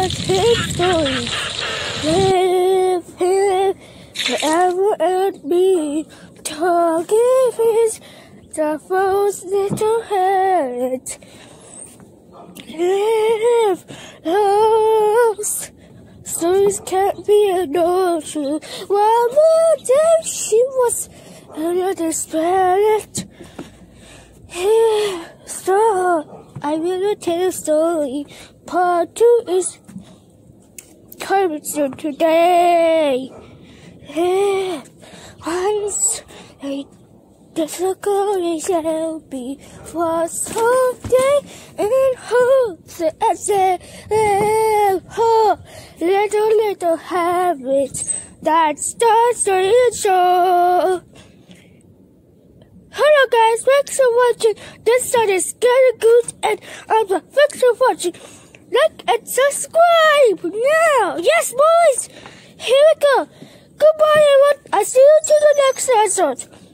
let his story live here forever and be. Talking his the first little head. Live lost. Stories can't be ignored. One more day she was another planet. Here, so I will tell a story. Part 2 is coming soon today. Here, once the circle shall be for someday and hopes as a little habits that starts the show. Hello guys, thanks for watching. This song is getting good and thanks for watching. Like and subscribe now. Yes boys, here we go. Goodbye everyone. I'll see you to the next episode.